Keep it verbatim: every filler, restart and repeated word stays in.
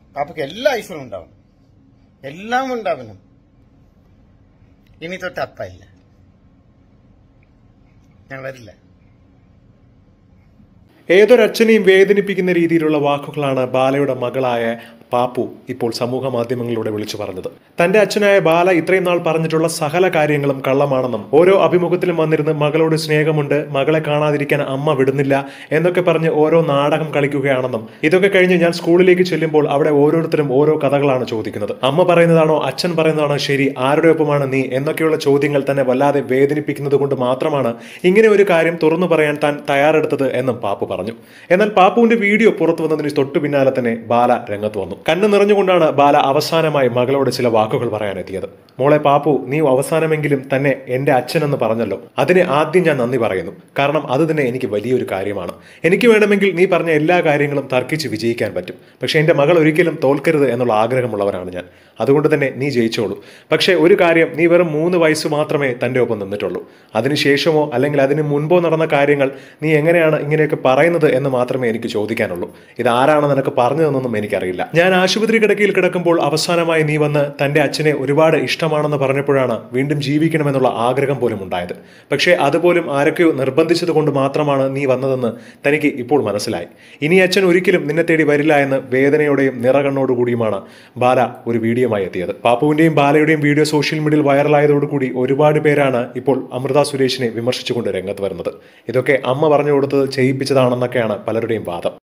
പാപ്പയ്ക്ക് എല്ലാ ഐശ്വര്യം ഉണ്ടാവണം, എല്ലാം ഉണ്ടാവണം. ഇനി തൊട്ട് അപ്പയില്ല, ഞാൻ വരില്ല. ഏതൊരച്ഛനെയും വേദനിപ്പിക്കുന്ന രീതിയിലുള്ള വാക്കുകളാണ് ബാലയുടെ മകളായ പാപ്പു ഇപ്പോൾ സമൂഹ മാധ്യമങ്ങളിലൂടെ വിളിച്ചു പറഞ്ഞത്. തന്റെ അച്ഛനായ ബാല ഇത്രയും നാൾ പറഞ്ഞിട്ടുള്ള സകല കാര്യങ്ങളും കള്ളമാണെന്നും ഓരോ അഭിമുഖത്തിലും വന്നിരുന്ന് മകളോട് സ്നേഹമുണ്ട്, മകളെ കാണാതിരിക്കാൻ അമ്മ വിടുന്നില്ല എന്നൊക്കെ പറഞ്ഞ് ഓരോ നാടകം കളിക്കുകയാണെന്നും ഇതൊക്കെ കഴിഞ്ഞ് ഞാൻ സ്കൂളിലേക്ക് ചെല്ലുമ്പോൾ അവിടെ ഓരോരുത്തരും ഓരോ കഥകളാണ് ചോദിക്കുന്നത്. അമ്മ പറയുന്നതാണോ അച്ഛൻ പറയുന്നതാണോ ശരി, ആരുടെ ഒപ്പമാണ് നീ എന്നൊക്കെയുള്ള ചോദ്യങ്ങൾ തന്നെ വല്ലാതെ വേദനിപ്പിക്കുന്നത് കൊണ്ട് മാത്രമാണ് ഇങ്ങനെ ഒരു കാര്യം തുറന്നു പറയാൻ താൻ തയ്യാറെടുത്തത് എന്നും പാപ്പു പറഞ്ഞു. എന്നാൽ പാപ്പുവിന്റെ വീഡിയോ പുറത്തു വന്നതിന് തൊട്ടു പിന്നാലെ തന്നെ ബാല രംഗത്ത് വന്നു. കണ്ണു നിറഞ്ഞുകൊണ്ടാണ് ബാല അവസാനമായി മകളോട് ചില വാക്കുകൾ പറയാനെത്തിയത്. മോളെ പാപ്പു, നീ അവസാനമെങ്കിലും തന്നെ എന്റെ അച്ഛനെന്ന് പറഞ്ഞല്ലോ, അതിന് ആദ്യം ഞാൻ നന്ദി പറയുന്നു. കാരണം അത് തന്നെ എനിക്ക് വലിയൊരു കാര്യമാണ്. എനിക്ക് വേണമെങ്കിൽ നീ പറഞ്ഞ എല്ലാ കാര്യങ്ങളും തർക്കിച്ച് വിജയിക്കാൻ പറ്റും. പക്ഷെ എന്റെ മകൾ ഒരിക്കലും തോൽക്കരുത് എന്നുള്ള ആഗ്രഹമുള്ളവരാണ് ഞാൻ. അതുകൊണ്ട് തന്നെ നീ ജയിച്ചോളൂ. പക്ഷേ ഒരു കാര്യം, നീ വെറും മൂന്ന് വയസ്സ് മാത്രമേ തന്റെ ഒപ്പം നിന്നിട്ടുള്ളൂ. അതിനുശേഷമോ അല്ലെങ്കിൽ അതിന് മുൻപോ നടന്ന കാര്യങ്ങൾ നീ എങ്ങനെയാണ് ഇങ്ങനെയൊക്കെ പറയുന്നത് എന്ന് മാത്രമേ എനിക്ക് ചോദിക്കാനുള്ളൂ. ഇതാരാണ് നിനക്ക് പറഞ്ഞതെന്നൊന്നും എനിക്കറിയില്ല. ഞാൻ ആശുപത്രി കിടക്കയിൽ കിടക്കുമ്പോൾ അവസാനമായി നീ വന്ന് തന്റെ അച്ഛനെ ഒരുപാട് ഇഷ്ടമാണെന്ന് പറഞ്ഞപ്പോഴാണ് വീണ്ടും ജീവിക്കണമെന്നുള്ള ആഗ്രഹം പോലും ഉണ്ടായത്. പക്ഷേ അതുപോലും ആരൊക്കെയോ നിർബന്ധിച്ചത് കൊണ്ട് മാത്രമാണ് നീ വന്നതെന്ന് തനിക്ക് ഇപ്പോൾ മനസ്സിലായി. ഇനി അച്ഛൻ ഒരിക്കലും നിന്നെ തേടി വരില്ല എന്ന് വേദനയോടെയും നിറകണ്ണോടുകൂടിയുമാണ് ബാല ഒരു വീഡിയോ എത്തിയത്. പാപ്പുവിന്റെയും ബാലയുടെയും വീഡിയോ സോഷ്യൽ മീഡിയയിൽ വൈറലായതോടുകൂടി ഒരുപാട് പേരാണ് ഇപ്പോൾ അമൃത സുരേഷിനെ വിമർശിച്ചുകൊണ്ട് രംഗത്ത് വരുന്നത്. ഇതൊക്കെ അമ്മ പറഞ്ഞു കൊടുത്തത് ചെയ്യിപ്പിച്ചതാണെന്നൊക്കെയാണ് പലരുടെയും വാദം.